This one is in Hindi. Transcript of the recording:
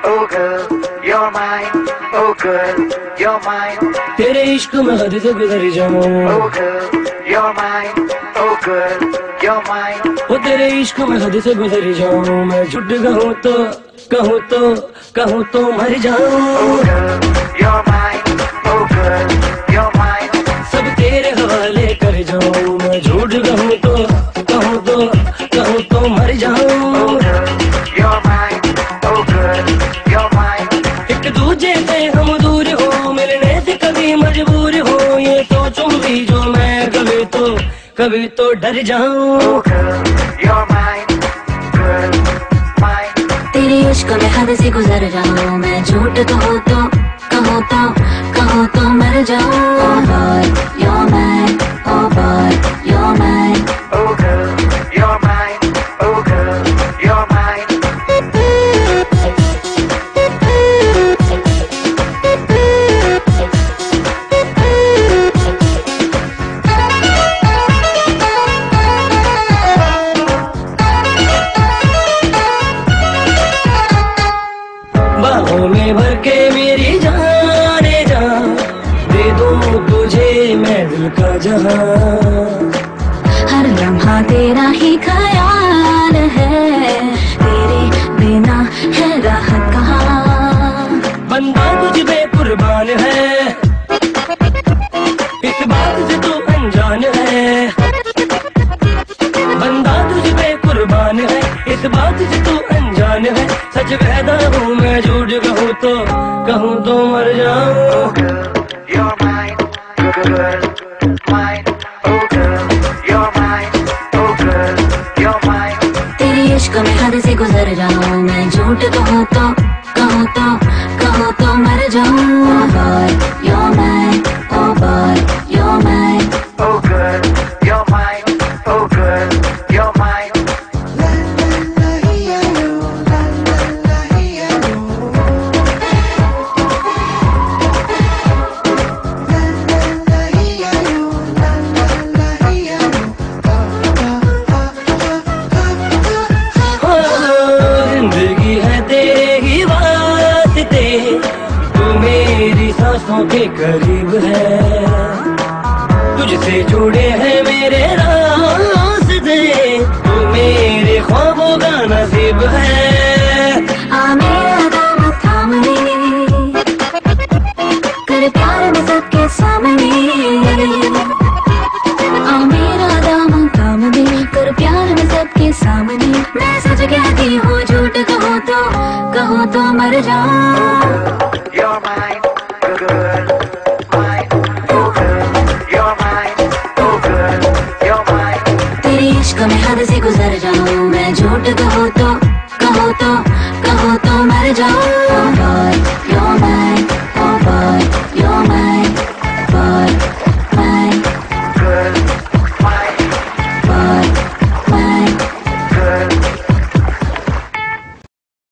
Oh girl, you're mine. Oh girl, you're mine. तेरे इश्क में हद से गुजर जाऊं. Oh girl, you're mine. Oh girl, you're mine. वो तेरे इश्क में हद से गुजर जाऊं. मैं झूठ कहूँ तो मर जाऊं. Oh girl, you're mine. Oh girl, you're mine. सब तेरे हवाले कर जाऊं. मैं झूठ कहूँ तो मर जाऊं. Oh girl, you're mine. Oh girl, you're mine. एक दूजे से हम दूर हो, मिलने से कभी मजबूर हो. ये सोचूं भी जो मैं कभी तो डर जाऊं. Oh girl, you're mine. Girl, mine. तेरे इश्क में हद से गुजर जाऊं. मैं झूठ कहूँ तो मर जाऊं. Oh boy, you're mine. Oh boy, you're mine. Oh girl, you're mine. Oh girl, you're mine. बाहों में भर के मेरी जाने जा, दे दूं तुझे मैं दिल का जहां. हर लम्हा तेरा ही ख्याल है, तेरे बिना है राहत कहाँ. बंदा तुझ पे कुर्बान है, इस बात से तू अनजान है. बंदा तुझ पे कुर्बान है, इस बात से तू अनजान है. सच कहता हूँ मैं, झूठ कहूँ तो मर जाऊं. Oh girl, you're mine. Girl, mine. Oh girl, you're mine. Oh girl, you're mine. तेरे इश्क में हद से गुजर जाऊं. मैं झूठ कहूँ तो मर जाऊं. Oh boy, you're mine. Oh boy, you're mine. Oh girl, you're mine. Oh girl, you're mine. जिंदगी है तेरे ही वास्ते, तू मेरी सांसों के करीब है. तुझसे जुड़े हैं मेरे रास्ते, तू मेरे ख्वाबों का नसीब है. आ मेरा दाम थाम ले, कर प्यार में सबके सामने. आ मेरा दाम थाम ले, कर प्यार में सबके सामने. मैं सच कहती हूँ, झूठ कहूँ तो मर जाऊं.